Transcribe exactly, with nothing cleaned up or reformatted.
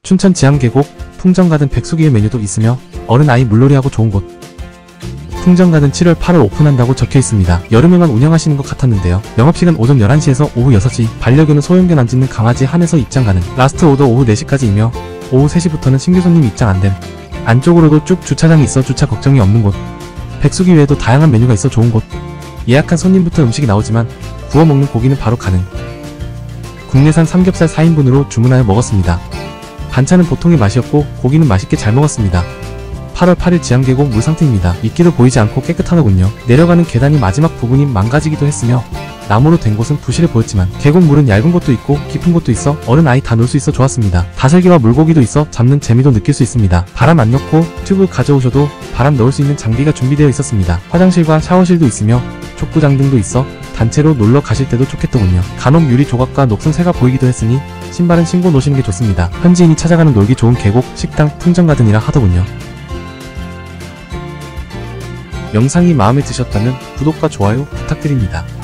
춘천 지암계곡, 풍정가든 백수기의 메뉴도 있으며 어른아이 물놀이하고 좋은 곳. 풍정가든 칠월 팔월 오픈한다고 적혀있습니다. 여름에만 운영하시는 것 같았는데요. 영업시간 오전 열한 시에서 오후 여섯 시, 반려견은 소형견 안 짖는 강아지 한에서 입장 가능. 라스트 오더 오후 네 시까지이며 오후 세 시부터는 신규 손님 입장 안됨. 안쪽으로도 쭉 주차장이 있어 주차 걱정이 없는 곳. 백수기 외에도 다양한 메뉴가 있어 좋은 곳. 예약한 손님부터 음식이 나오지만 구워 먹는 고기는 바로 가능. 국내산 삼겹살 사 인분으로 주문하여 먹었습니다. 반찬은 보통의 맛이었고 고기는 맛있게 잘 먹었습니다. 팔월 팔일 지암계곡 물 상태입니다. 이끼도 보이지 않고 깨끗하더군요. 내려가는 계단이 마지막 부분이 망가지기도 했으며 나무로 된 곳은 부실해 보였지만 계곡 물은 얇은 곳도 있고 깊은 곳도 있어 어른아이 다 놀 수 있어 좋았습니다. 다슬기와 물고기도 있어 잡는 재미도 느낄 수 있습니다. 바람 안 넣고 튜브 가져오셔도 바람 넣을 수 있는 장비가 준비되어 있었습니다. 화장실과 샤워실도 있으며 족구장 등도 있어 단체로 놀러 가실 때도 좋겠더군요. 간혹 유리 조각과 녹슨 새가 보이기도 했으니 신발은 신고 노시는 게 좋습니다. 현지인이 찾아가는 놀기 좋은 계곡, 식당, 풍정가든이라 하더군요. 영상이 마음에 드셨다면 구독과 좋아요 부탁드립니다.